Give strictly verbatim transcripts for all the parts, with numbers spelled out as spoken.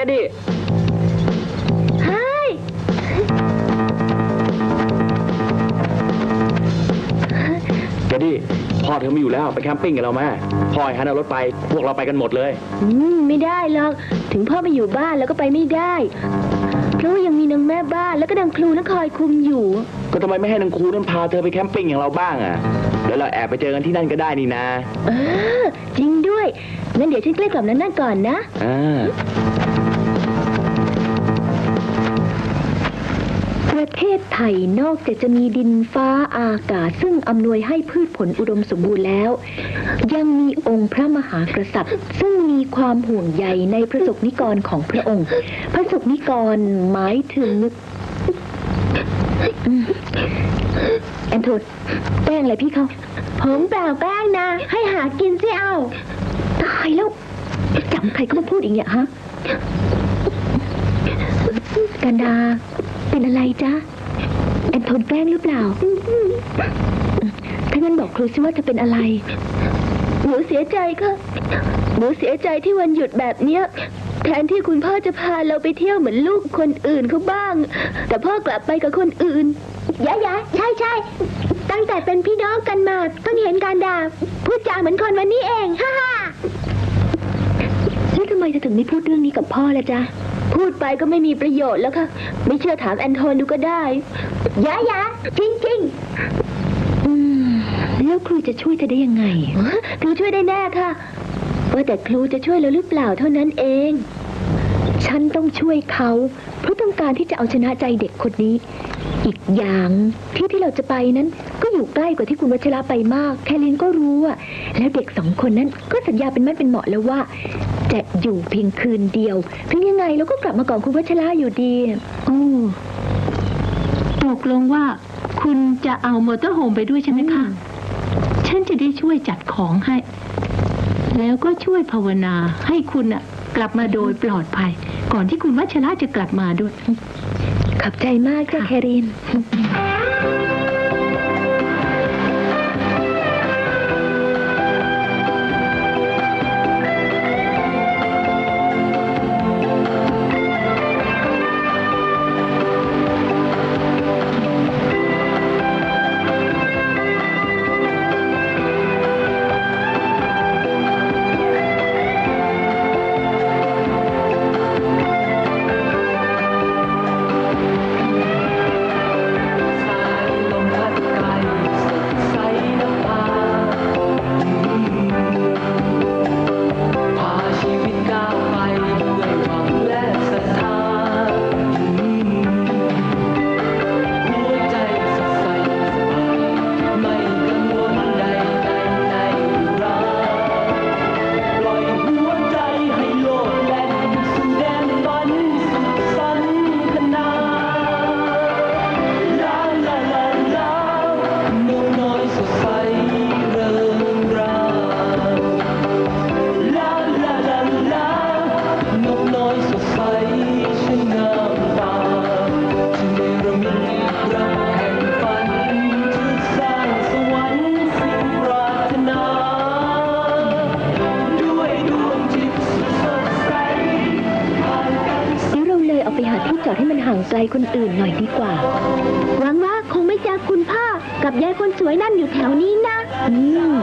ดิเฮ้ยแกดิพ่อเธอไม่อยู่แล้วไปแคมปิ้งกับเราแม่พ่อให้ฮันเอารถไปพวกเราไปกันหมดเลยอืมไม่ได้หรอกถึงพ่อไปอยู่บ้านแล้วก็ไปไม่ได้เพราะว่ายังมีนางแม่บ้านแล้วก็นางครูนั่นคอยคุมอยู่ก็ทำไมไม่ให้นางครูนั่นพาเธอไปแคมปิ้งอย่างเราบ้างอ่ะเดี๋ยวเราแอบไปเจอกันที่นั่นก็ได้นี่นะเออจริงด้วยงั้นเดี๋ยวฉันใกล้กลับนั้นนั่นก่อนนะอ่าประเทศไทยนอกจากจะมีดินฟ้าอากาศซึ่งอำนวยให้พืชผลอุดมสมบูรณ์แล้วยังมีองค์พระมหากษัตริย์ซึ่งมีความห่วงใยในประสบนิกรของพระองค์ประสบนิกรหมายถึงแอนโทนแป้งอะไรพี่เขาผมเปล่าแป้งนะให้หากินสิเอาตายแล้วจำใครก็มาพูดอีกอย่างฮะกันดาเป็นอะไรจ๊ะแอนโทนแกล้งหรือเปล่าถ้างั้นบอกครูซิว่าจะเป็นอะไรหนูเสียใจค่ะหนูเสียใจที่วันหยุดแบบเนี้ยแทนที่คุณพ่อจะพาเราไปเที่ยวเหมือนลูกคนอื่นเขาบ้างแต่พ่อกลับไปกับคนอื่นยะยะใช่ใช่ตั้งแต่เป็นพี่น้องกันมาเพิ่งเห็นการด่าพูดจาเหมือนคนวันนี้เองฮ่าฮ่าแล้วทำไมจะถึงไม่พูดเรื่องนี้กับพ่อล่ะจ๊ะพูดไปก็ไม่มีประโยชน์แล้วค่ะไม่เชื่อถามแอนโทนดูก็ได้ยะยะจริงจริงอืมแล้วครูจะช่วยเธอได้ยังไงครูช่วยได้แน่ค่ะว่าแต่ครูจะช่วยเราหรือเปล่าเท่านั้นเองฉันต้องช่วยเขาเพราะต้องการที่จะเอาชนะใจเด็กคนนี้อีกอย่างที่ที่เราจะไปนั้นก็อยู่ใกล้กว่าที่คุณวัชระไปมากแคลินก็รู้อะแล้วเด็กสองคนนั้นก็สัญญาเป็นมั่นเป็นเหมาะแล้วว่าจะอยู่เพียงคืนเดียวถึงยังไงเราก็กลับมาก่อนคุณวัชระอยู่ดีโอ้ตกลงว่าคุณจะเอามอเตอร์โฮมไปด้วยใช่ไหมคะฉันจะได้ช่วยจัดของให้แล้วก็ช่วยภาวนาให้คุณอะกลับมาโดยปลอดภัยก่อนที่คุณวัชระจะกลับมาด้วยขอบใจมากค่ะแครินไกลคนอื่นหน่อยดีกว่าหวังว่าคงไม่เจอคุณพ่อกับยายคนสวยนั่นอยู่แถวนี้นะอืม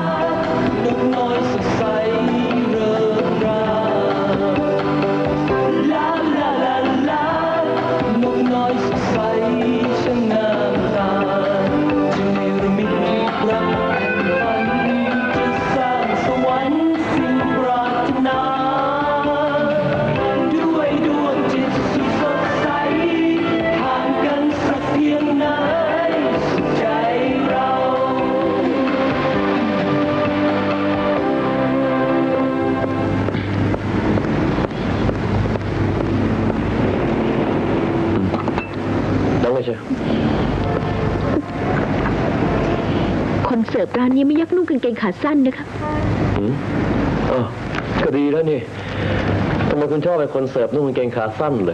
คนเสิร์ฟร้านนี้ไม่ยักนุ่งกางเกงขาสั้นนะคะอืมอ๋อก็ดีแล้วนี่ทำไมคุณชอบเป็นคนเสิร์ฟนุ่งกางเกงขาสั้นเลย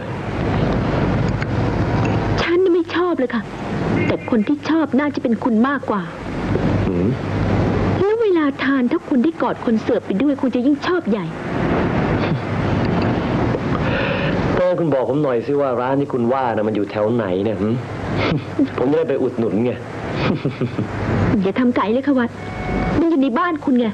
ฉันไม่ชอบเลยค่ะแต่คนที่ชอบน่าจะเป็นคุณมากกว่าอืมแล้วเวลาทานถ้าคุณได้กอดคนเสิร์ฟไปด้วยคุณจะยิ่งชอบใหญ่คุณบอกผมหน่อยสิว่าร้านที่คุณว่านะมันอยู่แถวไหนเนี่ยหึ ผมจะได้ไปอุดหนุนไงอย่าทำไก่เลยค่ะวัดมันอยู่ในบ้านคุณไง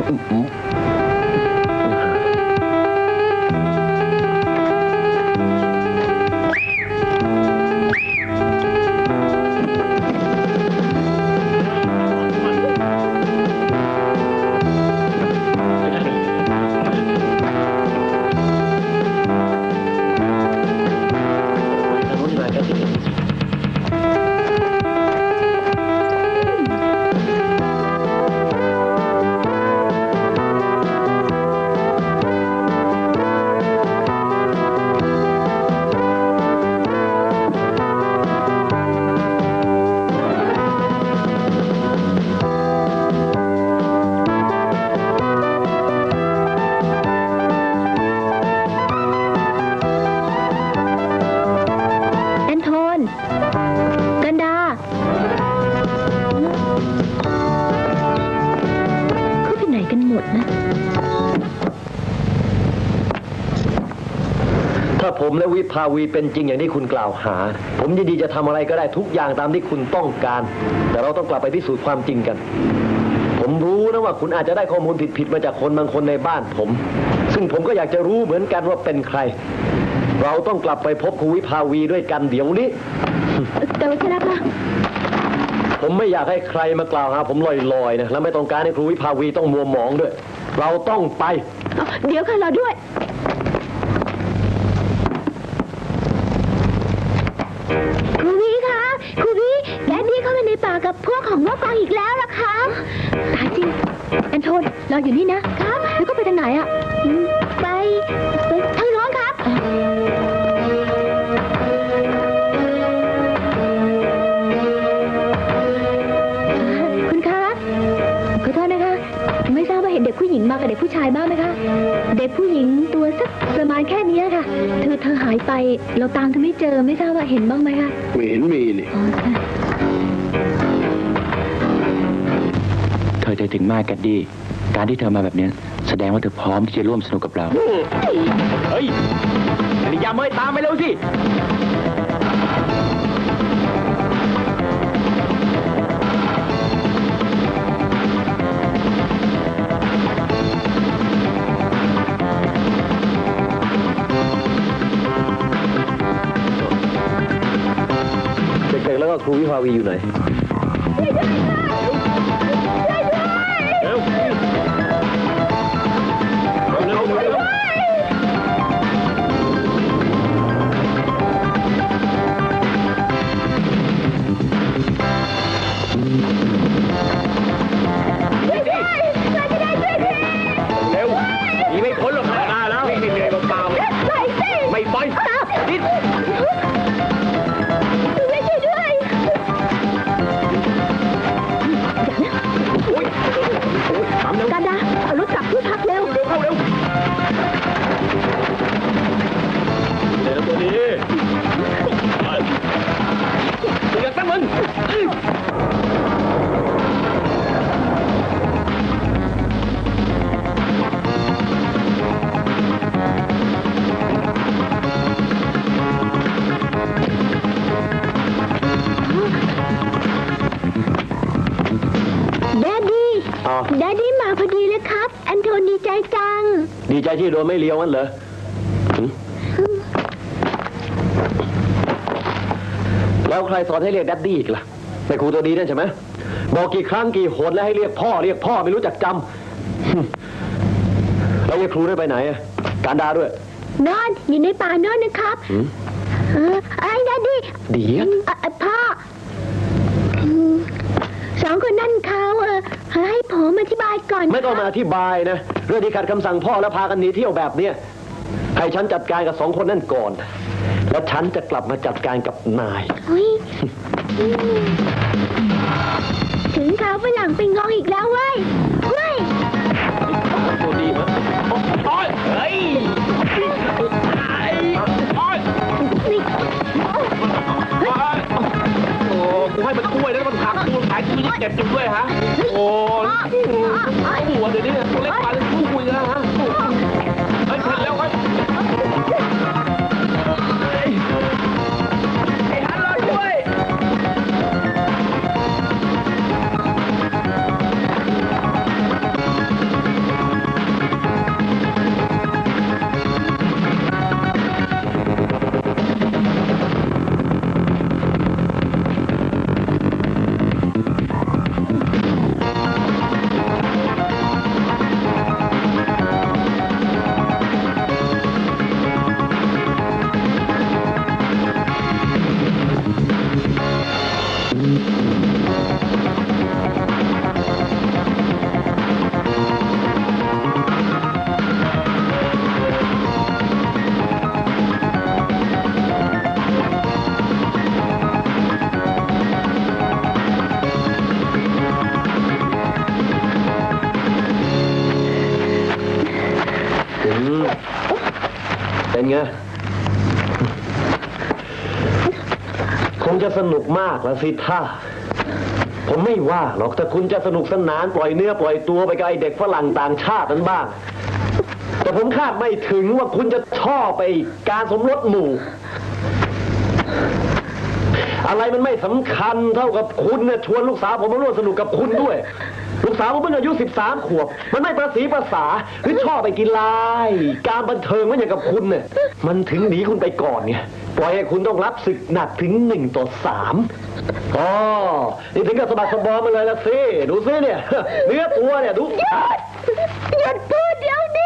ผมและวิภาวีเป็นจริงอย่างที่คุณกล่าวหาผมยินดีจะทำอะไรก็ได้ทุกอย่างตามที่คุณต้องการแต่เราต้องกลับไปพิสูจน์ความจริงกันผมรู้นะว่าคุณอาจจะได้ข้อมูลผิดๆมาจากคนบางคนในบ้านผมซึ่งผมก็อยากจะรู้เหมือนกันว่าเป็นใครเราต้องกลับไปพบครูวิภาวีด้วยกันเดี๋ยวนี้แต่ว่าครับนะผมไม่อยากให้ใครมากล่าวหาผมลอยๆนะและไม่ต้องการให้ครูวิภาวีต้องมัวหมองด้วยเราต้องไปเดี๋ยวค่ะรอด้วยครูวิคะครูวิแดดดี้เข้าไปในป่ากับพวกของนกฟางอีกแล้วล่ะคะตายจริงแอนโทนรออยู่นี่นะครับแล้วก็ไปทางไหนอ่ะไปไปทางโน้นครับคุณคะขอโทษนะคะไม่ทราบว่าเห็นเด็กผู้หญิงมากับเด็กผู้ชายบ้างไหมคะเด็กผู้หญิงตัวสักประมาณแค่นี้ค่ะเธอเธอหายไปเราตามเธอไม่เจอไม่ทราบว่าเห็นบ้างไหมคะไม่เห็นมีนี่เธอใจถึงมากแกดดี้การที่เธอมาแบบนี้แสดงว่าเธอพร้อมที่จะร่วมสนุกกับเราเฮ้ยอย่าเมยตามไปเร็วสิเด็กๆแล้วก็ครูวิภาวีอยู่ไหนเร็วเร็วเร็วเร็วหนีไม่พ้นหรอกนะแล้วไม่เหนื่อยเปล่าๆไม่ปล่อยดิ้นกันดาเอารถกลับที่พักเร็วเข้าเร็วเร็วตัวนี้เดือดตั้งมึงแดดดี้แดดดี้มาพอดีเลยครับแอนโทนดีใจจังดีใจที่โดนไม่เลี้ยวงั้นเหรอแล้วใครสอนให้เรียกแดดดี้อีกล่ะไปครูตัวดีนั่นใช่ไหมบอกกี่ครั้งกี่หนแล้วให้เรียกพ่อเรียกพ่อไม่รู้จักจำแล้วยายครูได้ไปไหนการดาด้วยนอนอยู่ในป่านอนนะครับเออไอ้แดดดี้เดี๋ยวพ่อสองคนนั่นเขาเออให้ผมอธิบายก่อนไม่ต้องมาอธิบายนะเรื่องที่ขัดคำสั่งพ่อแล้วพากันหนีเที่ยวแบบเนี้ยให้ฉันจัดการกับสองคนนั่นก่อนแล้วฉันจะกลับมาจัดการกับนายถึงเขาฝรั่งไปงองอีกแล้วเว้ยเว้ยตัวดีมั้ยโอ้ยเฮ้ยกูให้มันช่วยแล้วมันหักกูขายกูยิ่งเจ็บจุดด้วยฮะโอ้ยหัวเดี๋ยวนี้ตัวเล็กมาเลยกูคุยนะฮะเฮ้ยเห็นแล้วครับเป็นไงคงจะสนุกมากแล้วสิท่าผมไม่ว่าหรอกถ้าคุณจะสนุกสนานปล่อยเนื้อปล่อยตัวไปกับไอเด็กฝรั่งต่างชาตินั้นบ้างแต่ผมคาดไม่ถึงว่าคุณจะชอบไปการสมรสหมู่อะไรมันไม่สำคัญเท่ากับคุณเนี่ยชวนลูกสาวผมมาร่วมสนุกกับคุณด้วยลูกสาวผมเพิ่งอายุสิบสามขวบมันไม่ประสีภาษาหรือชอบไปกินลายการบันเทิงไม่อย่างกับคุณเนี่ยมันถึงหนีคุณไปก่อนไงปล่อยให้คุณต้องรับศึกหนักถึงหนึ่งต่อสามอ๋อนี่ถึงกับสะบัดสะบอมมาเลยละสิดูซิเนี่ยเนื้อตัวเนี่ยดูหยุดหยุดพูดเดี๋ยวนี้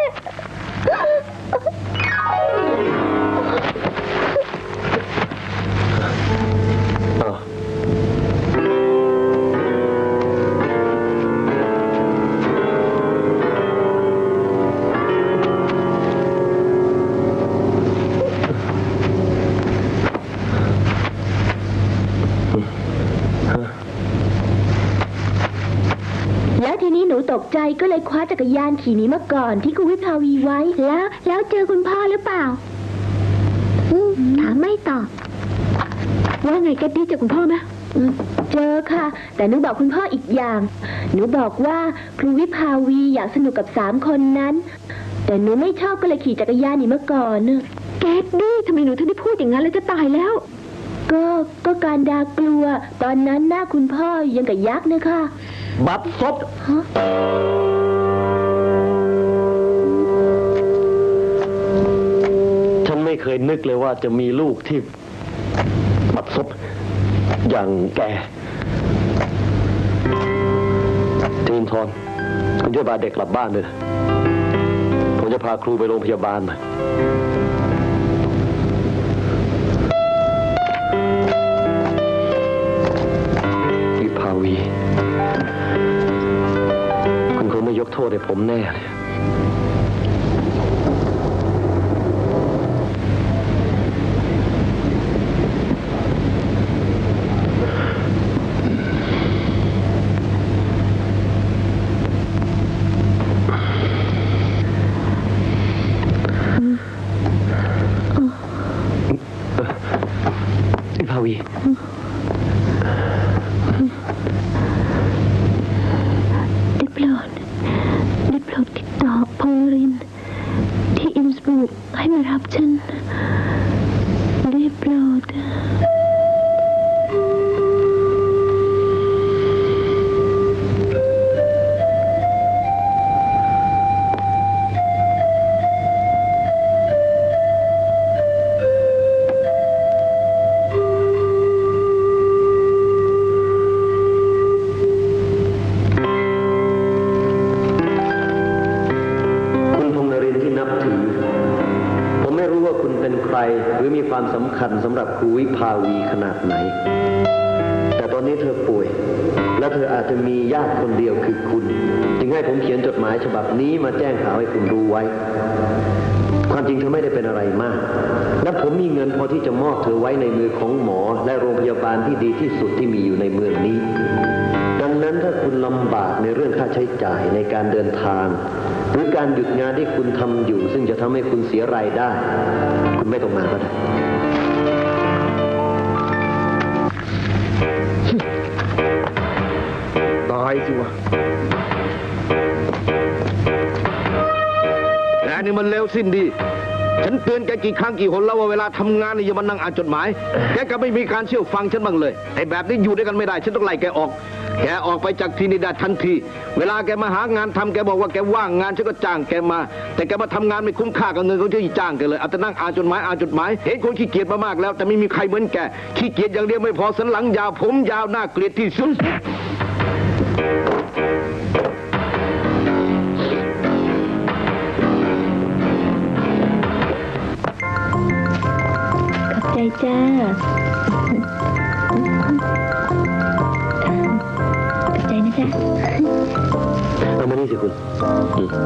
แล้วทีนี้หนูตกใจก็เลยคว้าจักรยานขี่หนีมาก่อนที่คุณวิภาวีไว้แล้วแล้วเจอคุณพ่อหรือเปล่าถามไม่ตอบว่าไงกันดีเจอคุณพ่อไหมเจอค่ะแต่หนูบอกคุณพ่ออีกอย่างหนูบอกว่าครูวิภาวีอยากสนุกกับสามคนนั้นแต่หนูไม่ชอบก็เลยขี่จักรยานหนีมาก่อนแกดดี้ทำไมหนูถึงได้พูดอย่างนั้นเลยจะตายแล้วก็ก็การดากลัวตอนนั้นหน้าคุณพ่อยังกับยักษ์นะคะบัดซบฉันไม่เคยนึกเลยว่าจะมีลูกที่บัดซบอย่างแกทีนทอนคุณช่วยพาเด็กกลับบ้านเลยผมจะพาครูไปโรงพยาบาลหน่อยวิภาวีคุณคงไม่ยกโทษให้ผมแน่เลยวิภาวีได้โปรดได้โปรดติดต่อพอลรินที่อินสบรูกให้มารับฉันได้โปรดหรือมีความสำคัญสำหรับครูวิภาวีขนาดไหนแต่ตอนนี้เธอป่วยและเธออาจจะมีญาติคนเดียวคือคุณจึงให้ผมเขียนจดหมายฉบับนี้มาแจ้งข่าวให้คุณรู้ไว้ความจริงเธอไม่ได้เป็นอะไรมากและผมมีเงินพอที่จะมอบเธอไว้ในมือของหมอและโรงพยาบาลที่ดีที่สุดที่มีอยู่ในเมืองนี้ดังนั้นถ้าคุณลำบากในเรื่องค่าใช้จ่ายในการเดินทางหรือการหยุดงานที่คุณทำอยู่ซึ่งจะทำให้คุณเสียรายได้คุณไม่ต้องมาก็ได้ตายสิวะแกนี่มันเลวสิ้นดีฉันเตือนแกกี่ครั้งกี่หนแล้วว่าเวลาทำงานนี่อย่ามานั่งอ่านจดหมายแกก็ไม่มีการเชื่อฟังฉันบ้างเลยไอ้แบบนี้อยู่ด้วยกันไม่ได้ฉันต้องไล่แกออกแกออกไปจากที่นี่ได้ทันทีเวลาแกมาหางานทำแกบอกว่าแกว่างงานฉันก็จ้างแกมาแต่แกมาทำงานไม่คุ้มค่ากับเงินเขาที่จ้างแกเลยเอาแต่นั่งอ่านจดหมายอ่านจดหมายเห็นคนขี้เกียจมามากแล้วแต่ไม่มีใครเหมือนแกขี้เกียจอย่างเดียวไม่พอสันหลังยาวผมยาวน่าเกลียดที่สุดขอบใจจ้าเอามานี่สิคุณอืม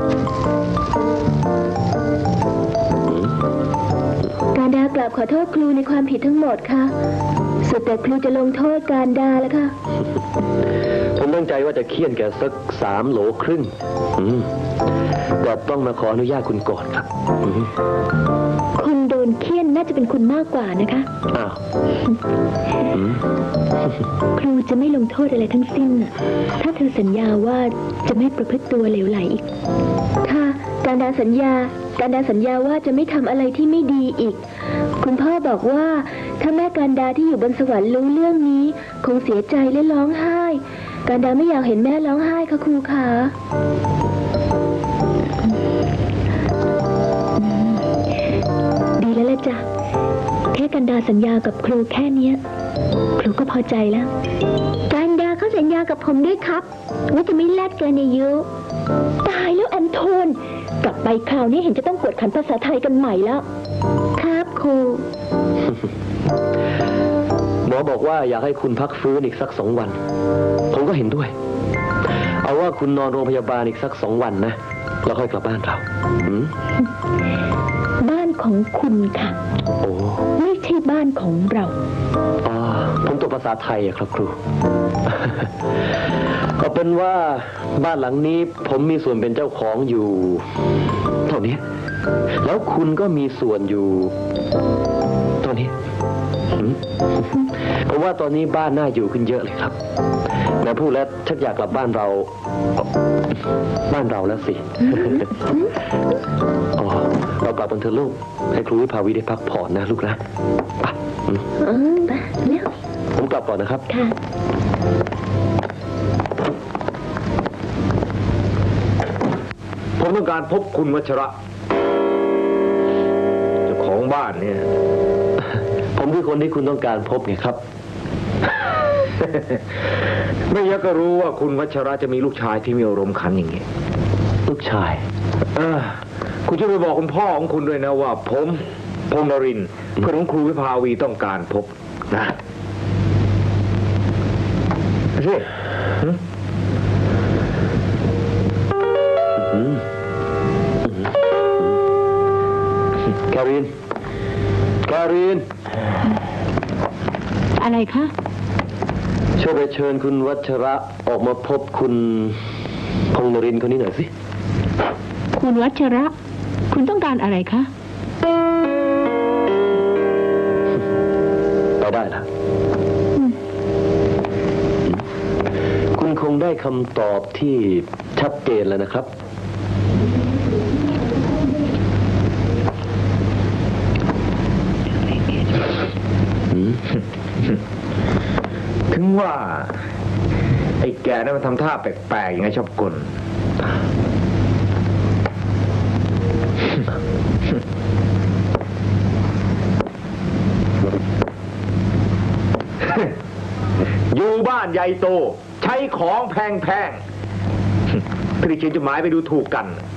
การดากราบขอโทษครูในความผิดทั้งหมดค่ะสุดแต่ครูจะลงโทษการดาแล้วค่ะผมตั้งใจว่าจะเคี่ยนแกสักสามโหลครึ่งอืมแต่ต้องมาขออนุญาตคุณก่อนครับอืมคนโดนเคี่ยนน่าจะเป็นคุณมากกว่านะคะอ้าวอืมครูจะไม่ลงโทษอะไรทั้งสิ้นน่ะถ้าเธอสัญญาว่าจะไม่ประพฤติตัวเหลวไหลอีกค่ะการดาสัญญาการดาสัญญาว่าจะไม่ทำอะไรที่ไม่ดีอีกคุณพ่อบอกว่าถ้าแม่การดาที่อยู่บนสวรรค์รู้เรื่องนี้คงเสียใจและร้องไห้การดาไม่อยากเห็นแม่ร้องไห้ค่ะครูคะดีแล้วล่ะจ้ะแค่กันดาสัญญากับครูแค่เนี้ยครูก็พอใจแล้วกันดาเขาสัญญากับผมด้วยครับว่าจะไม่แลกกันอายุตายแล้วแอนโทนกลับไปคราวนี้เห็นจะต้องกวดขันภาษาไทยกันใหม่แล้วครับครูหมอบอกว่าอยากให้คุณพักฟื้นอีกสักสองวันผมก็เห็นด้วยเอาว่าคุณนอนโรงพยาบาลอีกสักสองวันนะแล้วค่อยกลับบ้านเราอืมบ้านของคุณค่ะโอ้ไม่ใช่บ้านของเราอ๋อผมตกภาษาไทยอะครับครู ก็เป็นว่าบ้านหลังนี้ผมมีส่วนเป็นเจ้าของอยู่เท่านี้แล้วคุณก็มีส่วนอยู่เท่านี้อืมผมว่าตอนนี้บ้านน่าอยู่ขึ้นเยอะเลยครับแม่พูดแล้วชักอยากกลับบ้านเราบ้านเราแล้วสิ อ๋อเรากลับกันเถอะลูกให้ครูวิภาวีได้พักผ่อนนะลูกนะไปอืมเออไปแล้วผมกลับก่อนนะครับค่ะผมต้องการพบคุณวัชระเจ้าของบ้านเนี่ยผมคือคนที่คุณต้องการพบไงครับไม่อยากจะรู้ว่าคุณวัชระจะมีลูกชายที่มีอารมณ์ขันอย่างนี้ลูกชายเออคุณช่วยไปบอกคุณพ่อของคุณด้วยนะว่า ผมพงษ์นรินทร์เพื่อนของครูวิภาวีต้องการพบนะสิหึอืมอืมแครินแครินอะไรคะช่วยไปเชิญคุณวัชระออกมาพบคุณพงษ์นรินทร์คนนี้หน่อยสิคุณวัชระ คุณต้องการอะไรคะไปได้ละคุณคงได้คำตอบที่ชัดเจนแล้วนะครับถึงว่า ไอ้แกนั้นมันทำท่าแปลกๆอย่างไงชอบกล อยู่บ้านใหญ่โต ใช้ของแพงๆผลิตเขียนจดหมายไปดูถูกกัน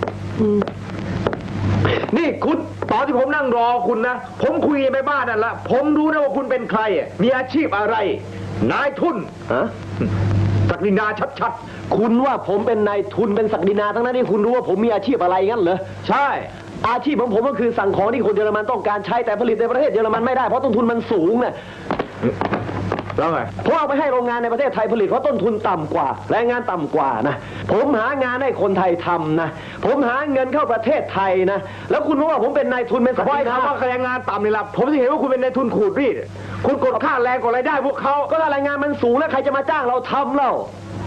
นี่คุณตอนที่ผมนั่งรอคุณนะ ผมคุยไปบ้านนั่นละผมรู้นะว่าคุณเป็นใครมีอาชีพอะไร นายทุนฮะศักดินาชัดคุณว่าผมเป็นนายทุนเป็นศักดินาทั้งนั้นที่คุณรู้ว่าผมมีอาชีพอะไรงั้นเหรอๆ ใช่อาชีพของผมก็คือสั่งของที่คนเยอรมันต้องการใช้แต่ผลิตในประเทศเยอรมันไม่ได้เพราะต้นทุนมันสูงนะแล้วไงผมเอาไปให้โรงงานในประเทศไทยผลิตเพราะต้นทุนต่ำกว่าแรงงานต่ำกว่านะผมหางานให้คนไทยทำนะผมหาเงินเข้าประเทศไทยนะแล้วคุณรู้ว่าผมเป็นนายทุนเป็นสศักบายดินาคำว่าแรงงานต่ำนี่ละผมจะเห็นว่าคุณเป็นนายทุนขูดรีดคุณกดค่าแรงกดรายได้พวกเขาก็ถ้าแรงงานมันสูงแล้วใครจะมาจ้างเราทำเล่า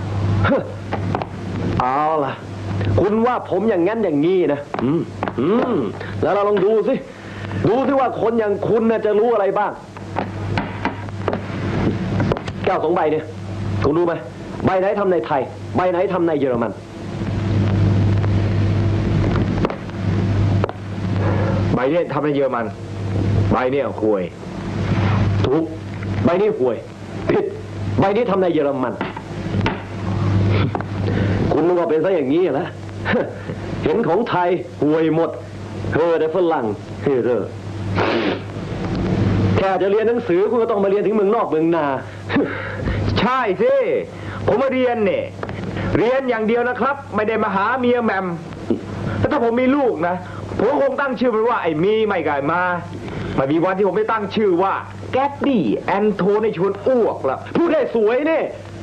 เอาล่ะคุณว่าผมอย่างนั้นอย่างนี้นะอืมอืมแล้วเราลองดูสิดูสิว่าคนอย่างคุณน่ะจะรู้อะไรบ้างแก้วสองใบเนี่ยคุณรู้ไหมใบไหนทำในไทยใบไหนทำในเยอรมันใบนี้ทำในเยอรมันใบนี้ห่วยถูกใบนี้ห่วยผิดใบนี้ทำในเยอรมัน คุณนึกว่าเป็นซะอย่างนี้เหรอ เห็นของไทยห่วยหมดเฮ้อแต่ฝรั่งเฮ้อเร่อแค่จะเรียนหนังสือคุณก็ต้องมาเรียนถึงเมืองนอกเมืองนาใช่สิผมมาเรียนเนี่ยเรียนอย่างเดียวนะครับไม่ได้มาหาเมียแหม่มแล้วถ้าผมมีลูกนะผมคงตั้งชื่อมันว่าไอ้มีไม่ไก่มาไม่มีวันที่ผมไม่ตั้งชื่อว่าแก๊ดดี้แอนโทในชวนอ้วกละพูดได้สวยเนี่ย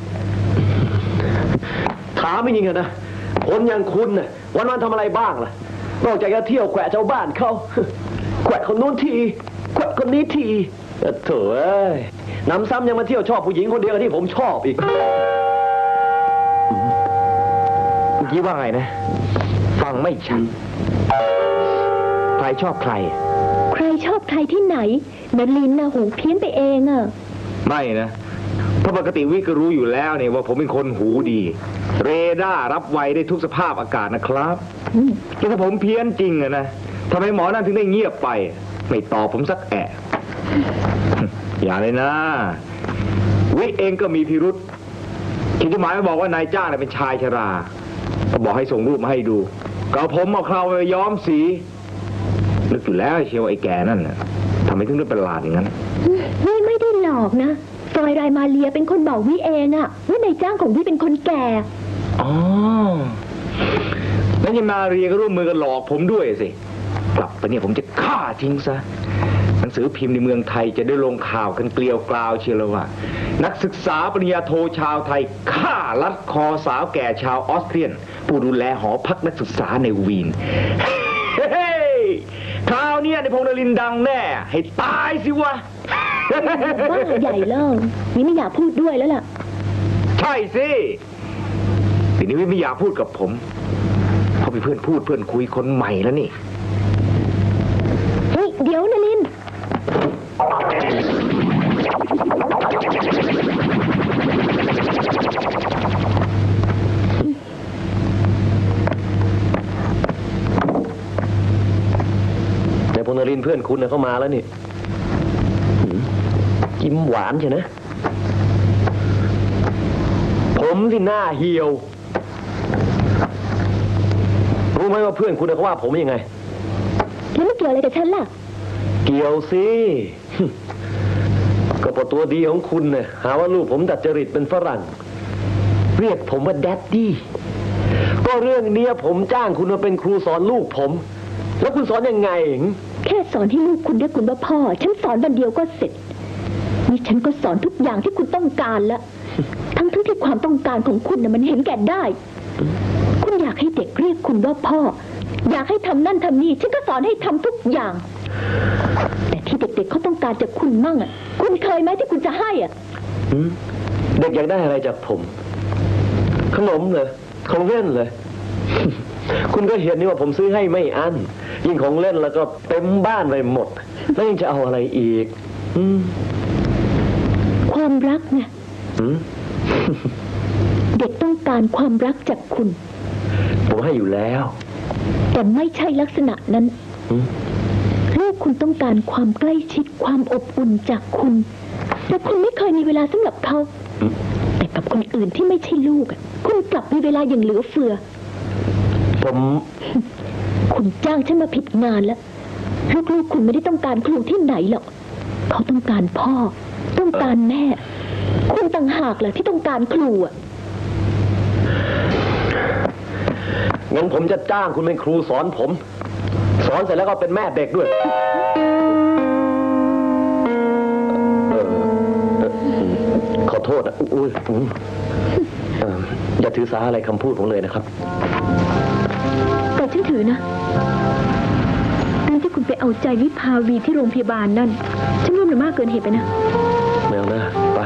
ถามไม่ยิงนะคนอย่างคุณน่ะวันวันๆทำอะไรบ้างล่ะนอกจากจะเที่ยวแขวะชาวบ้านเขาแขวะคนนู้นทีแขวะคนนี้ทีโถ่เอ้ยน้ำซ้ำยังมาเที่ยวชอบผู้หญิงคนเดียวที่ผมชอบอีกเมื่อกี้ว่าไงนะฟังไม่ชัดใครชอบใครใครชอบใครที่ไหนนลินน่ะหูเพี้ยนไปเองอ่ะไม่นะเพราะปกติวิก็รู้อยู่แล้วเนี่ยว่าผมเป็นคนหูดีเรดาร์รับไวได้ทุกสภาพอากาศนะครับแล้วถ้าผมเพี้ยนจริงอะนะทำไมหมอนั่นถึงได้เงียบไปไม่ตอบผมสักแอะอย่าเลยนะวิเองก็มีพิรุษคิดจะหมายมาบอกว่านายจ้างเนี่ยเป็นชายชราก็บอกให้ส่งรูปมาให้ดูก็เอาผมเอาคราวไปย้อมสีนึกอยู่แล้วเชียวไอ้แกนั่นน่ะทำไมถึงได้ประหลาดอย่างนั้นนี่ไม่ได้หลอกนะซอยไรมาเลียเป็นคนบอกวิเองอะว่านายจ้างของวิเป็นคนแก่อ๋อแล้วยังมาเรียก็ร่วมมือกันหลอกผมด้วยสิกลับไปเนี่ยผมจะฆ่าทิ้งซะหนังสือพิมพ์ในเมืองไทยจะได้ลงข่าวกันเกลียวกราวเชียวแล้วว่านักศึกษาปริญญาโทชาวไทยฆ่าลัดคอสาวแก่ชาวออสเตรียนผู้ดูแลหอพักนักศึกษาในวีนเฮ้ยคราวนี้ในพงษ์นรินทร์ดังแน่ให้ตายสิวะบ้าใหญ่แล้วนี่ไม่อยากพูดด้วยแล้วล่ะใช่สิทีนี้ไม่อยากพูดกับผมเพราะมีเพื่อนพูดเพื่อนคุยคนใหม่แล้วนี่เฮ้ยเดี๋ยวนลินในพงษ์นรินทร์เพื่อนคุณเข้ามาแล้วนี่ยิ้มหวานใช่นะผมที่หน้าเหี่ยวรู้ไหมว่าเพื่อนคุณเขาว่าผมยังไงแล้วไม่เกี่ยวอะไรกับฉันล่ะเกี่ยวสิก็เพราะตัวดีของคุณเนี่ยหาว่าลูกผมดัดจริตเป็นฝรั่งเรียกผมว่าแดดดี้ก็เรื่องนี้ผมจ้างคุณมาเป็นครูสอนลูกผมแล้วคุณสอนยังไงแค่สอนให้ลูกคุณเรียกคุณว่าพ่อฉันสอนวันเดียวก็เสร็จนี่ฉันก็สอนทุกอย่างที่คุณต้องการแล้วทั้งที่ที่ความต้องการของคุณน่ะมันเห็นแก่ได้คุณอยากให้เด็กเรียกคุณว่าพ่ออยากให้ทำนั่นทำนี่ฉันก็สอนให้ทำทุกอย่างแต่ที่เด็กๆเขาต้องการจากคุณมั่งอ่ะคุณเคยไหมที่คุณจะให้อ่ะเด็กอยากได้อะไรจากผมขนมเลยของเล่นเลยคุณก็เห็นนี่ว่าผมซื้อให้ไม่อั้นยิ่งของเล่นแล้วก็เต็มบ้านไปหมดแล้วยังจะเอาอะไรอีกความรักไงเด็กต้องการความรักจากคุณผมให้อยู่แล้วแต่ไม่ใช่ลักษณะนั้นลูกคุณต้องการความใกล้ชิดความอบอุ่นจากคุณแต่คุณไม่เคยมีเวลาสำหรับเขาแต่กับคนอื่นที่ไม่ใช่ลูกคุณกลับมีเวลาอย่างเหลือเฟือผมคุณจ้างฉันมาผิดงานแล้วลูกๆคุณไม่ได้ต้องการครูที่ไหนหรอกเขาต้องการพ่อต้องการแม่คุณต่างหากแหละที่ต้องการครูอ่ะงั้นผมจะจ้างคุณเป็นครูสอนผมสอนเสร็จแล้วก็เป็นแม่เด็กด้วยขอโทษนะอุ้ยอย่าถือสาอะไรคำพูดผมเลยนะครับแต่ฉันถือนะเรื่องที่คุณไปเอาใจวิภาวีที่โรงพยาบาลนั่นฉันร่วมหรือมากเกินเหตุไปนะแมวนะไป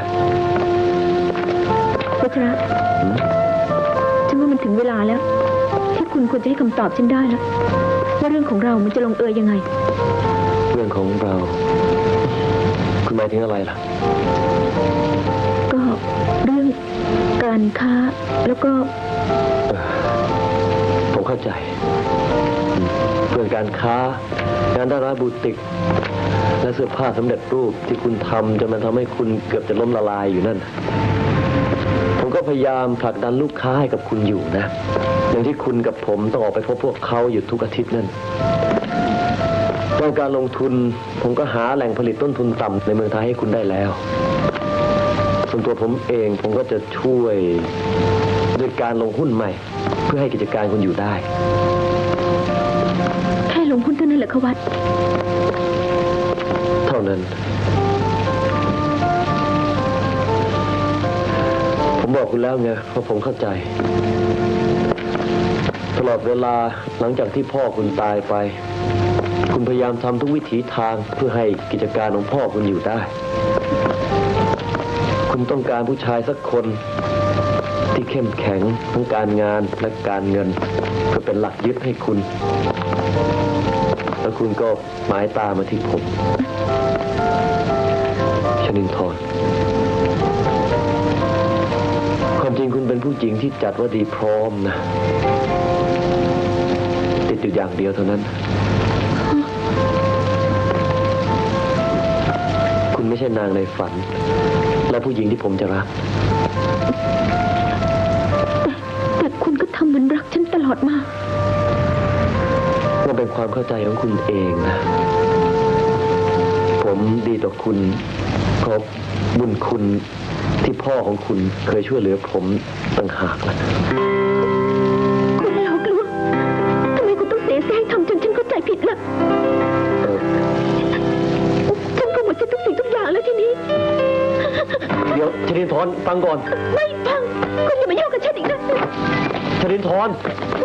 วัชระฉันว่ามันถึงเวลาแล้วที่คุณควรจะให้คำตอบฉันได้แล้วว่าเรื่องของเรามันจะลงเอยยังไงเรื่องของเราคุณหมายถึงอะไรล่ะก็เรื่องการค้าแล้วก็ผมเข้าใจเรื่องการค้างานด้านร้านบูติกและเสื้อผ้าสำเร็จรูปที่คุณทำจนมันทำให้คุณเกือบจะล้มละลายอยู่นั่นผมก็พยายามผลักดันลูกค้าให้กับคุณอยู่นะอย่างที่คุณกับผมต้องออกไปพบพวกเขาอยู่ทุกอาทิตย์นั่นต้องการลงทุนผมก็หาแหล่งผลิตต้นทุนต่ำในเมืองไทยให้คุณได้แล้วส่วนส่วนตัวผมเองผมก็จะช่วยด้วยการลงหุ้นใหม่ เพื่อให้กิจการคุณอยู่ได้แค่ลงหุ้นเท่านั้นเหรอคะวัดเท่านั้น ผมบอกคุณแล้วไงว่าผมเข้าใจ ตลอดเวลาหลังจากที่พ่อคุณตายไป คุณพยายามทำทุกวิถีทางเพื่อให้กิจการของพ่อคุณอยู่ได้ คุณต้องการผู้ชายสักคนที่เข้มแข็งทั้งการงานและการเงินเพื่อเป็นหลักยึดให้คุณ แล้วคุณก็หมายตามาที่ผมชนินทร์ความจริงคุณเป็นผู้หญิงที่จัดว่าดีพร้อมนะติดอยู่อย่างเดียวเท่านั้นคุณไม่ใช่นางในฝันและผู้หญิงที่ผมจะรักแต่คุณก็ทำเหมือนรักฉันตลอดมาว่าเป็นความเข้าใจของคุณเองนะผมดีต่อคุณเพราะบุญคุณที่พ่อของคุณเคยช่วยเหลือผมต่างหากล่ะคุณหลอกลวงทำไมคุณต้องเสียแซงทำจนฉันเข้าใจผิดล่ะฉันก็หมดทุกสิ่งทุกอย่างแล้วทีนี้เดี๋ยวชนินทร์ฟังก่อนไม่ฟังคุณอย่ามายุ่งกับฉันอีกนะชนินทร์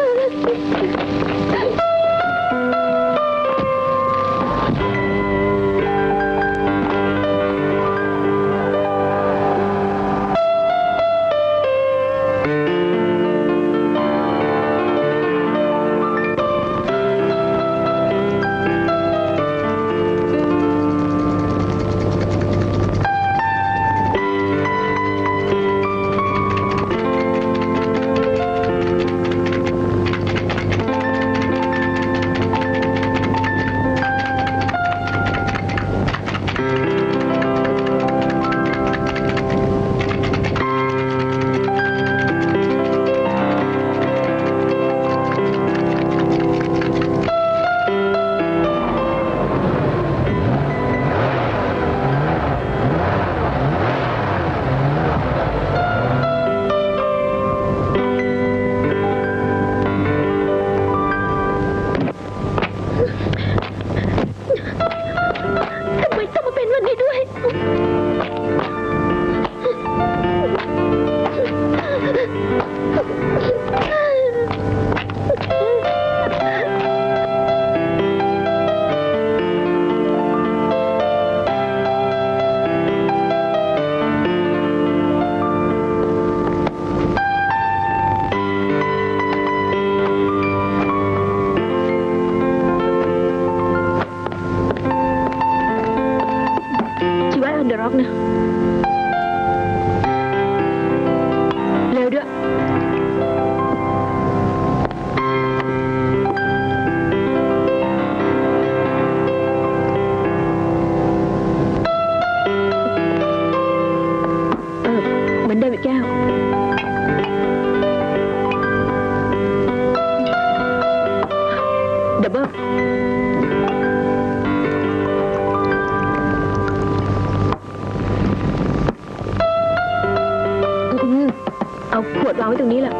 เอาขวดวางไว้ตรงนี้แหละ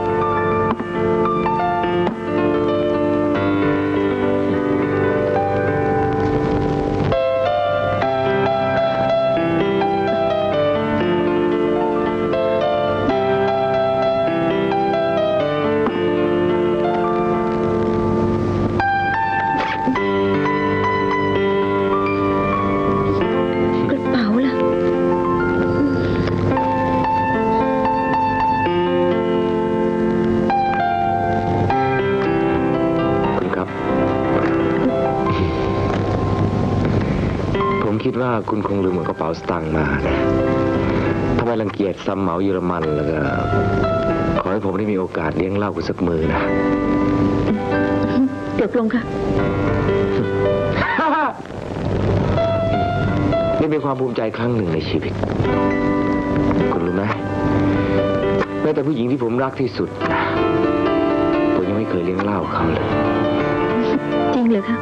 คิดว่าคุณคงลืมกระเป๋าสตางค์มานะทำไมรังเกียจซ้ำเหมาเยอรมันแล้วก็ขอให้ผมได้มีโอกาสเลี้ยงเหล้าคุณสักมือนะเดี๋ยวลงค่ะนี่เป็นความภูมิใจครั้งหนึ่งในชีวิตคุณรู้ไหมแม้แต่ผู้หญิงที่ผมรักที่สุดนะผมยังไม่เคยเลี้ยงเหล้าเขาเลยจริงเลยค่ะ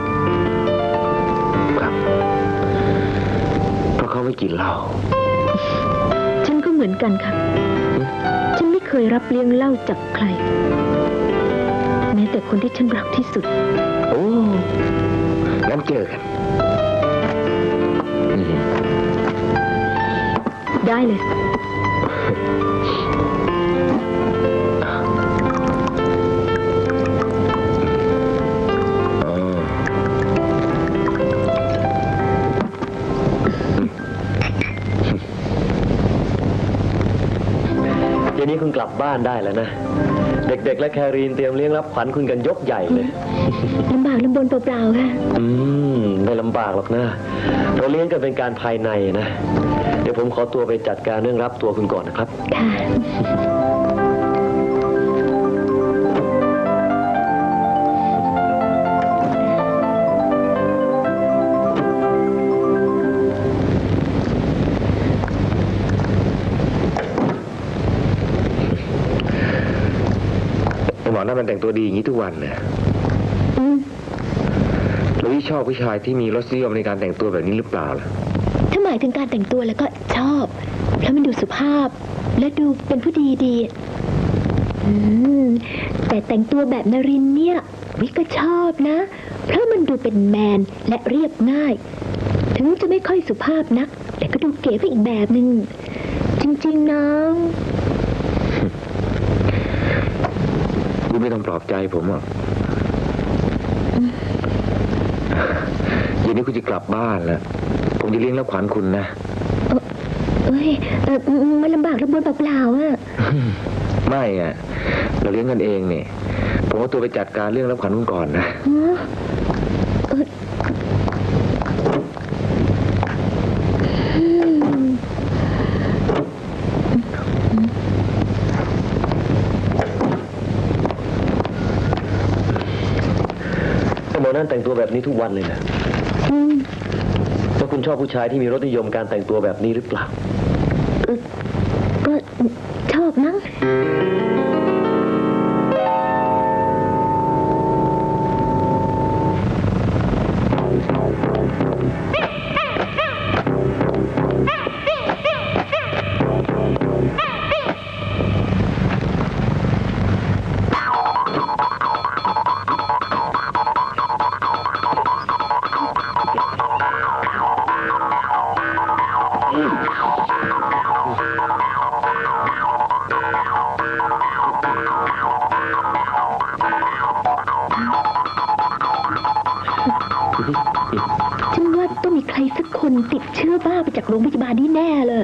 ครับเพราะเขาไม่กินเหล้าฉันก็เหมือนเหมือนกันค่ะฉันไม่เคยรับเลี้ยงเหล้าจากใครแม้แต่คนที่ฉันรักที่สุดโอ้งั้นเจอกันได้เลยทีนี้คุณกลับบ้านได้แล้วนะ เด็กๆและแครีนเตรียมเลี้ยงรับขวัญคุณกันยกใหญ่เลยลำบากลำบนเปล่าๆค่ะอืมไม่ลำบากหรอกนะ เราเลี้ยงกันเป็นการภายในนะ เดี๋ยวผมขอตัวไปจัดการเรื่องรับตัวคุณก่อนนะครับค่ะไอ้หมอนั่นมันแต่งตัวดีอย่างนี้ทุกวันเนี่ยอืมแล้วพี่ชอบผู้ชายที่มีรสนิยมในการแต่งตัวแบบนี้หรือเปล่าล่ะถ้าหมายถึงการแต่งตัวแล้วก็ชอบ เพราะมันดูสุภาพ และดูเป็นผู้ดีดีอืมแต่แต่งตัวแบบนรินทร์เนี่ยวิก็ชอบนะ เพราะมันดูเป็นแมนและเรียบง่าย ถึงจะไม่ค่อยสุภาพนัก แต่ก็ดูเก๋ไปอีกแบบหนึ่งจริงๆนะคุณไม่ต้องปลอบใจผมอ่ะเย็นนี้คุณจะกลับบ้านแล้ว ผมจะเลี้ยงรับขวัญคุณนะเอ้ยเออมันลำบากลำบนเปล่าๆอ่ะไม่อ่ะ เราเลี้ยงกันเองเนี่ย ผมเอาตัวไปจัดการเรื่องรับขวัญคุณก่อนนะฮะเอออืมไอ้หมอนั่นแต่งตัวแบบนี้ทุกวันเลยนะอืมแล้วคุณชอบผู้ชายที่มีรสนิยมการแต่งตัวแบบนี้หรือเปล่าเออก็ชอบมั้ง ฉันว่าต้องมีใครสักคนติดเชื้อบ้าไปจากโรงพยาบาลนี่แน่เลย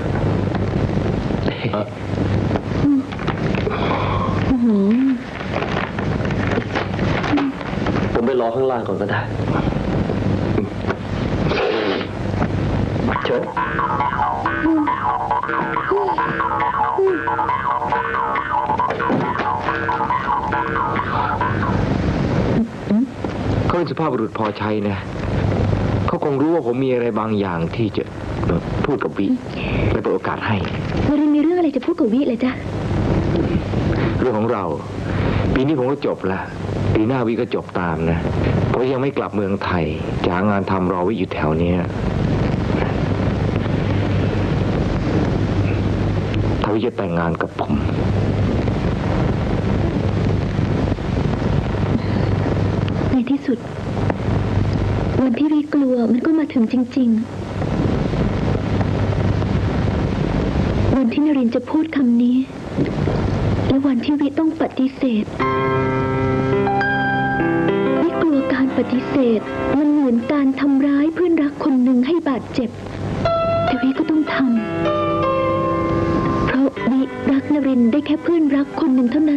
ผมไปรอข้างล่างก่อนก็ได้ เชิญเขาเป็นสุภาพบุรุษพอใช้นะ เขาคงรู้ว่าผมมีอะไรบางอย่างที่จะพูดกับวิและเปิดโอกาสให้วรินมีเรื่องอะไรจะพูดกับวิเลยจ๊ะเรื่องของเรา ปีนี้ผมก็จบละปีหน้าวิก็จบตามนะเพราะยังไม่กลับเมืองไทยจะหางานทำรอวิอยู่แถวเนี้ยถ้าวิจะแต่งงานกับผมในที่สุด วันที่วิกลัวมันก็มาถึงจริงๆ วันที่นรินทร์จะพูดคำนี้ และวันที่วิต้องปฏิเสธวิกลัวการปฏิเสธมันเหมือนการทำร้ายเพื่อนรักคนหนึ่งให้บาดเจ็บ แต่วิก็ต้องทำเพราะวิรักนรินทร์ได้แค่เพื่อนรักคนหนึ่งเท่านั้น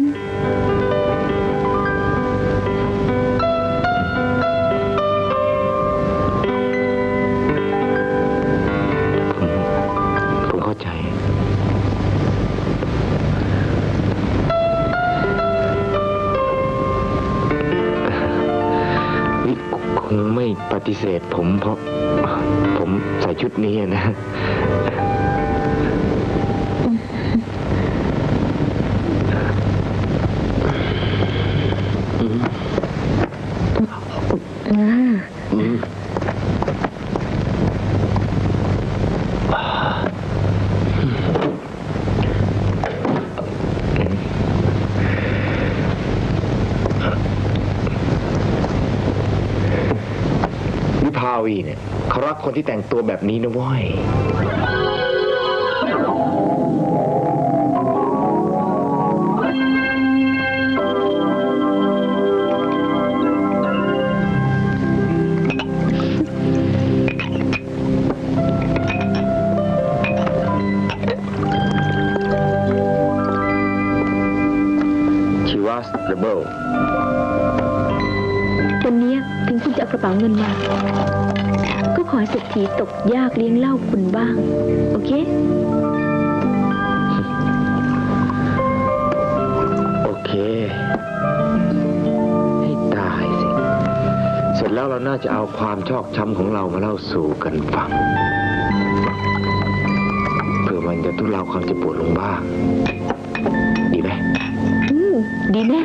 ผมเข้าใจวิคงไม่ปฏิเสธผมเพราะผมใส่ชุดนี้นะอวีเนี่ยเขารักคนที่แต่งตัวแบบนี้นะเว้ยวันนี้ถึงคุณจะเอากระเป๋าเงินมาก็ขอให้เศรษฐีตกยากเลี้ยงเหล้าคุณบ้างโอเคโอเคให้ตายสิเสร็จแล้วเราน่าจะเอาความชอกช้ำของเรามาเล่าสู่กันฟังเพื่อมันจะทุเลาความเจ็บปวดลงบ้างดีไหมอืมดีแน่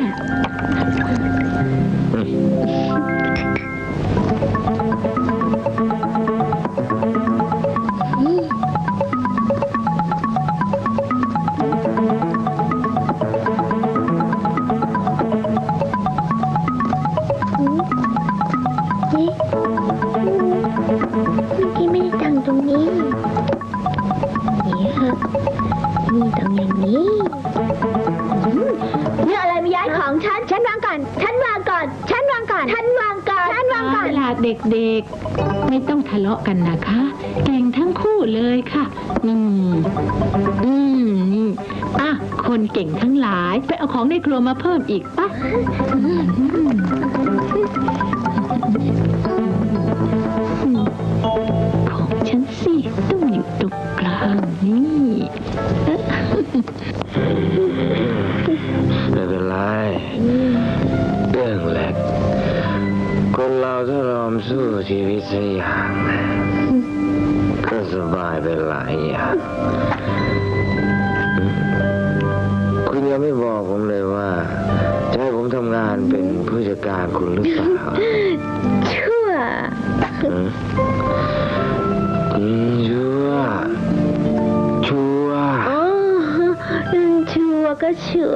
เด็กๆไม่ต้องทะเลาะกันนะคะเก่งทั้งคู่เลยค่ะอืมอืมนี่อ่ะคนเก่งทั้งหลายไปเอาของในครัวมาเพิ่มอีกปะของฉันสิต้องอยู่ตรงกลางนี่ไม่เป็นไรเรื่องแหลกคนเราถ้ารอมสู้ชีวิตสักอย่างก็สบายไปหลายอย่างคุณยังไม่บอกผมเลยว่าจะให้ผมทำงานเป็นผู้จัดการคุณหรือเปล่าชั่วชั่วชั่วอ๋อชั่วก็ชั่ว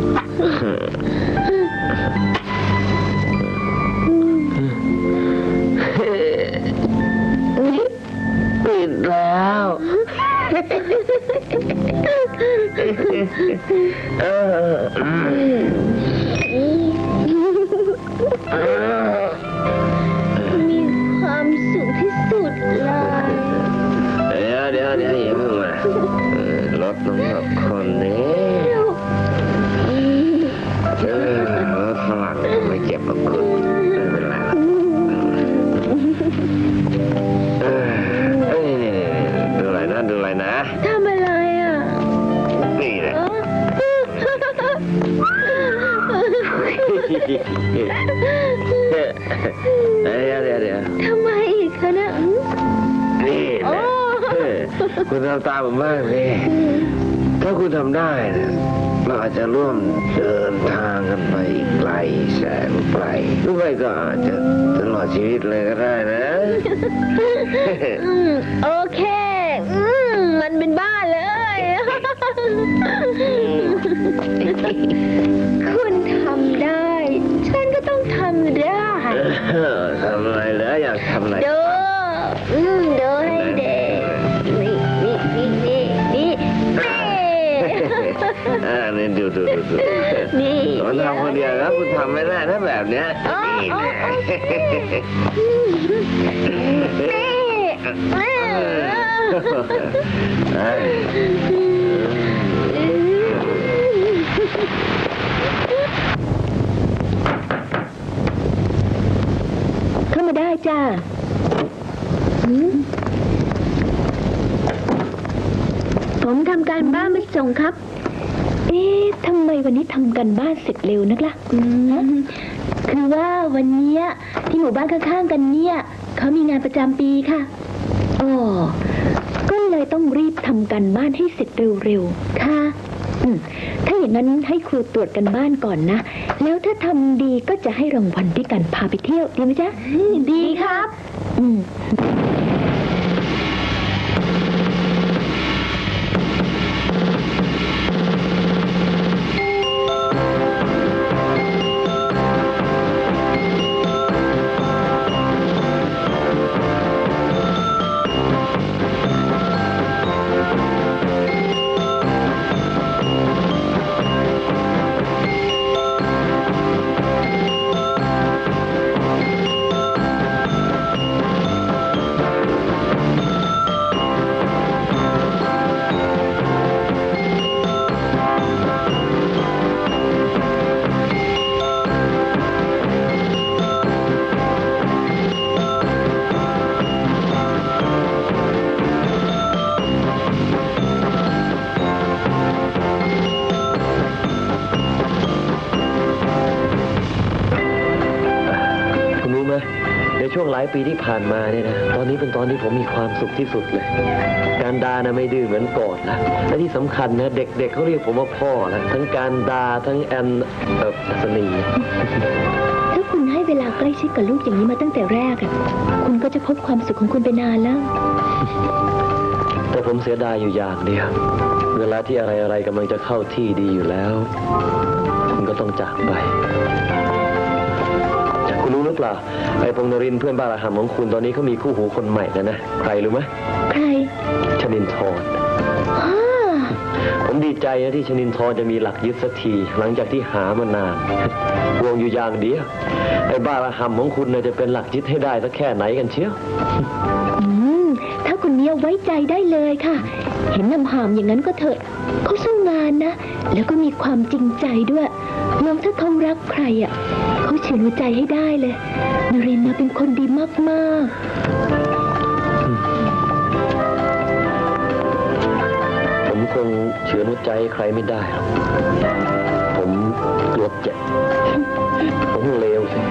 ปิดแล้วมีความสุขที่สุดเลยเดี๋ยวเดี๋ยวเดี๋ยวอย่าเพิ่งมาลดน้ำหนักคนนี้รถฝรั่งไม่เจ็บกับคุณไม่เป็นไรดูอะไรนะดูอะไรนะทำอะไรอ่ะนี่แหละเดี๋ยวเดี๋ยวเดี๋ยวทำไมอีกคะเนี่ยนี่แหละคุณทำตามผมบ้างสิถ้าคุณทำได้นะเราอาจจะร่วมเดินทางกันไปอีกไกลแสนไกลหรือไม่ก็อาจจะตลอดชีวิตเลยก็ได้นะโอเคมันเป็นบ้าเลยคุณทำได้ฉันก็ต้องทำได้ทำอะไรเหรออยากทำอะไรดูดูให้เด็กนี่นี่นี่นี่นี่อ่านี่ดูดูดูดูนี่คุณทำคนเดียวแล้วคุณทำไม่ได้ถ้าแบบเนี้ยนี่แน่เข้ามาได้จ้าผมทำการบ้านมาส่งครับเอ๊ะทำไมวันนี้ทำการบ้านเสร็จเร็วนักล่ะคือว่าวันนี้ที่หมู่บ้านข้างๆกันเนี่ยเขามีงานประจำปีค่ะอ๋อก็เลยต้องรีบทำการบ้านให้เสร็จเร็วๆค่ะถ้าอย่างนั้นให้ครูตรวจกันบ้านก่อนนะแล้วถ้าทำดีก็จะให้รางวัลด้วยกันพาไปเที่ยวดีไหมจ๊ะดีครับอืมหลายปีที่ผ่านมาเนี่ยนะตอนนี้เป็นตอนที่ผมมีความสุขที่สุดเลยการดานะไม่ดื้อเหมือนก่อนละและที่สำคัญนะเด็กๆ เ, เขาเรียกผมว่าพ่อแล้วทั้งการดาทั้งแอนเอ่ออัศนีถ้าคุณให้เวลาใกล้ชิดกับลูกอย่างนี้มาตั้งแต่แรกอะคุณก็จะพบความสุขของคุณไปนานแล้วแต่ผมเสียดายอยู่อย่างเดียวเวลาที่อะไรๆกำลังจะเข้าที่ดีอยู่แล้วคุณก็ต้องจากไปคุณรู้หรือเปล่าไอ้พงษ์นรินทร์เพื่อนบ้านระหำของคุณตอนนี้เขามีคู่หูคนใหม่แล้วนะใครรู้ไหมใครชนินทร์ผมดีใจนะที่ชนินทร์จะมีหลักยึดสักทีหลังจากที่หามานานห่วงอยู่อย่างเดียวไอ้บ้าระหำของคุณน่ะจะเป็นหลักยึดให้ได้สักแค่ไหนกันเชียวอืมถ้าคุณเนี่ยไว้ใจได้เลยค่ะเห็นนำหามอย่างนั้นก็เถอะเขาสู้งานนะแล้วก็มีความจริงใจด้วยลองถ้าเขารักใครอ่ะเขาเฉือนหัวใจให้ได้เลยนรินทร์นะเป็นคนดีมากๆผมคงเฉือนหัวใจใครไม่ได้หรอกผมกลัวเจ็บผมเลวสิ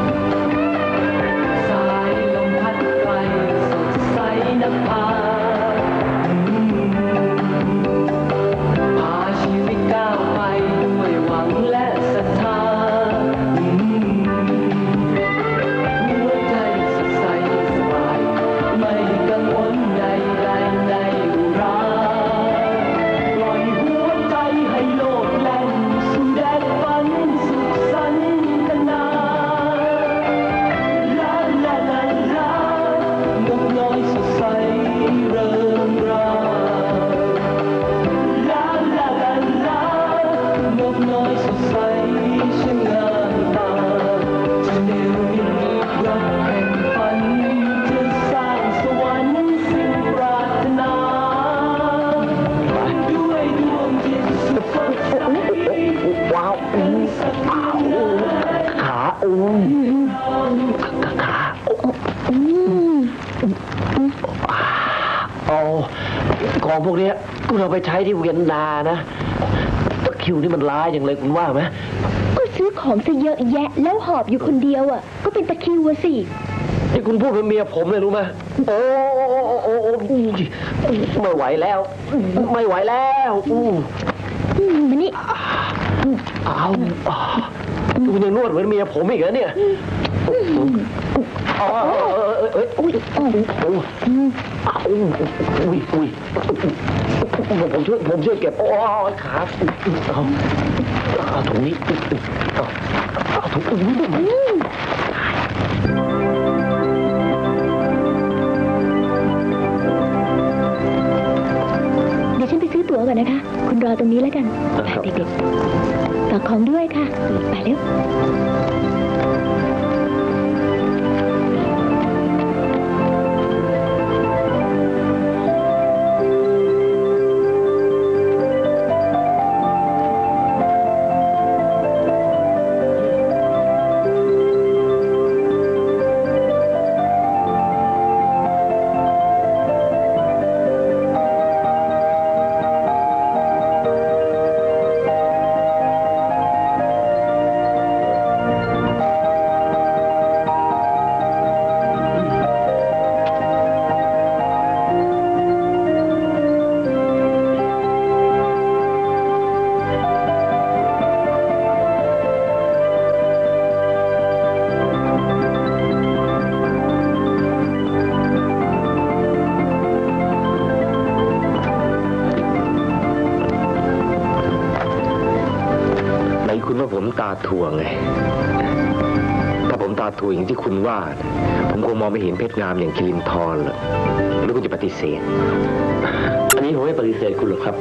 สายลมพัดไกลสดใสนภาพาชีวิตก้าวไปด้วยหวังและศรัทธาหัวใจสดใสสบายไม่กังวลใดใดใดอุราปล่อยหัวใจให้โลดแล่นสู่แดนฝันสุขสันตนาลาลาลาลานกน้อยสดใสเริงราลาลาลาลานกน้อยสดใสช่างงามตาจะเนรมิตรักแห่งฝันจะสร้างสวรรค์สิ้นปรารถนาด้วยดวงจิตสุขใสว้าวขาอุ้มขาอ๋อของพวกนี้คุณเอาไปใช้ที่เวียนนานะตะคิวนี่มันร้ายอย่างเลยคุณว่าไหมก็ซื้อของซะเยอะแยะแล้วหอบอยู่คนเดียวอ่ะก็เป็นตะคริวอะสินี่คุณพูดเป็นเมียผมเลยรู้ไหมโอ้โอ้โอ้ไม่ไหวแล้วไม่ไหวแล้วมานี่เอาคุณยังนวดเหมือนเมียผมอีกเหรอเนี่ยอ๋อเอ้ยอุ้ยอุ้ยอุ้ยอุ้ยผมช่วยผมช่วยเก็บโอ้ขาเอาเอาถุงนี้เอาเอาถุงนี้เดี๋ยวฉันไปซื้อตั๋วก่อนนะคะคุณรอตรงนี้แล้วกันไปเด็กๆต่อของด้วยค่ะไปเร็วผมตาถั่วไงถ้าผมตาถั่วอย่างที่คุณว่าผมคงมองไม่เห็นเพชรงามอย่างคิรินทร์หรอกหรือคุณจะปฏิเสธอันนี้ผมไม่ปฏิเสธคุณหรอกครับ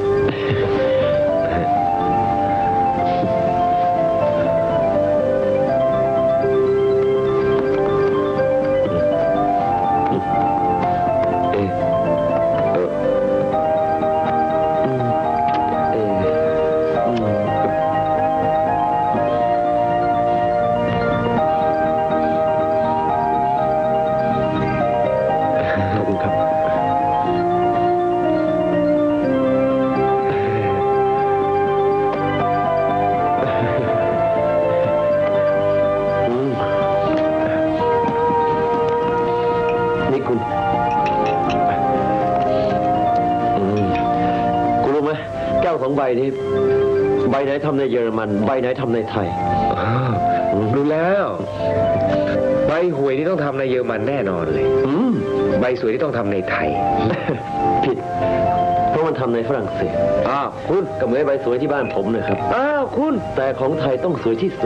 นี้ใบไหนทำในเยอรมันใบไหนทำในไทยรู้แล้วใบหวยนี่ต้องทำในเยอรมันแน่นอนเลยอืมใบสวยที่ต้องทำในไทยผิดเพราะมันทำในฝรั่งเศสอ้าวคุณก็เหมือนใบสวยที่บ้านผมนะครับอ้าวคุณแต่ของไทยต้องสวยที่สุด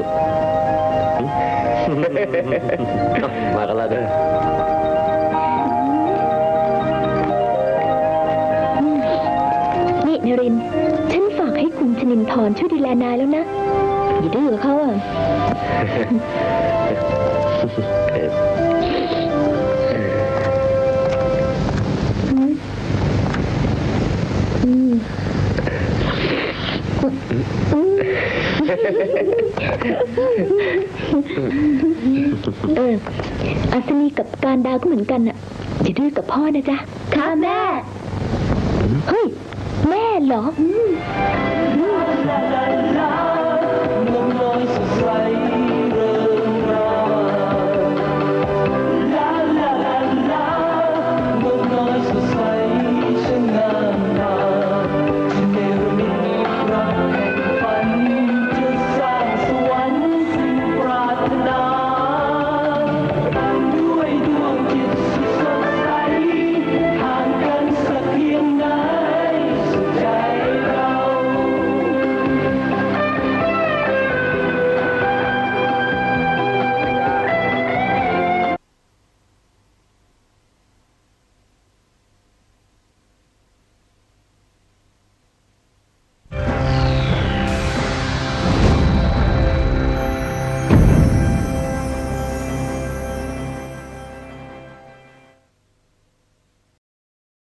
มากันแล้วเด้อนี่นรินทร์ฉันฝากให้คุณชนินทร์ช่วยดูแลนายแล้วนะอย่าดื้อกับเขาอ่ะ เอออัศนีกับการดาวก็เหมือนกันน่ะอย่าดื้อกับพ่อนะจ๊ะค่ะแม่ เฮ้ย แม่เหรอ